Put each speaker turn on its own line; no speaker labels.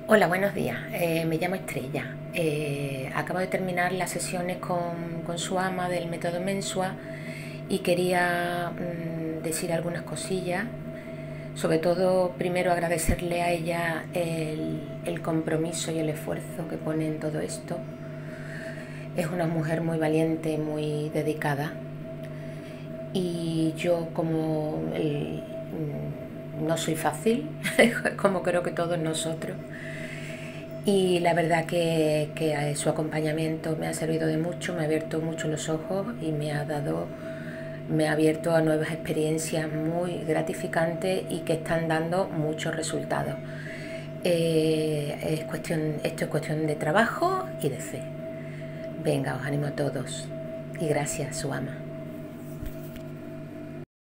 Hola, buenos días. Me llamo Estrella. Acabo de terminar las sesiones con su ama del método Mensua y quería decir algunas cosillas. Sobre todo, primero agradecerle a ella el compromiso y el esfuerzo que pone en todo esto. Es una mujer muy valiente, muy dedicada. Y yo no soy fácil, como creo que todos nosotros. Y la verdad que su acompañamiento me ha servido de mucho, me ha abierto mucho los ojos y me ha abierto a nuevas experiencias muy gratificantes y que están dando muchos resultados. Esto es cuestión de trabajo y de fe. Venga, os animo a todos. Y gracias, su ama.